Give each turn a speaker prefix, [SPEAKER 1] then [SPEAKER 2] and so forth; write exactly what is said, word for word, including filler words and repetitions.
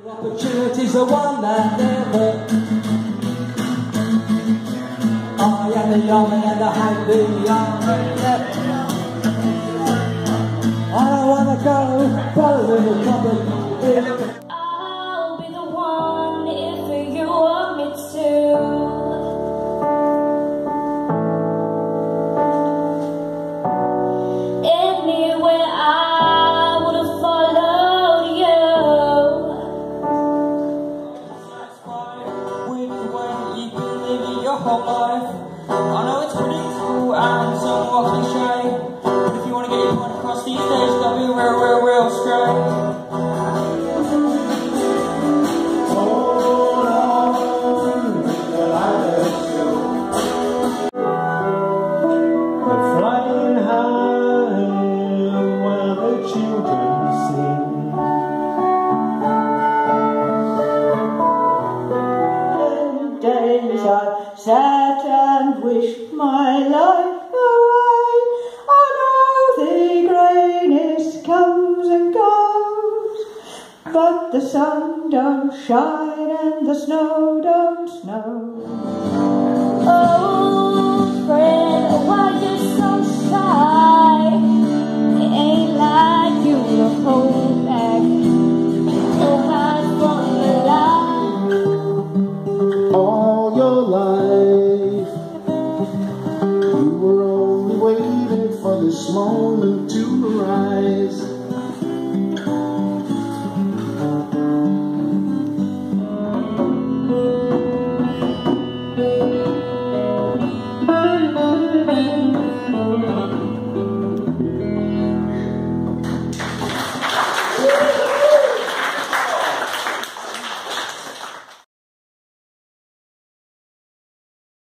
[SPEAKER 1] Opportunity's the one that never. I am the young and I have the young. I don't wanna go, follow the company.
[SPEAKER 2] I'll be the one if you want me to. Anywhere I would have followed you.
[SPEAKER 3] With the way you can live your whole life. I know it's pretty cool and somewhat cliche, but if you want to get your point across these days, you gotta be real, real, real straight.
[SPEAKER 1] Hold on, till I let you. We're flying high while the children sing. In days I sat and wished my life away. I know the greyness comes and goes, but the sun don't shine and the snow don't snow.
[SPEAKER 2] Oh,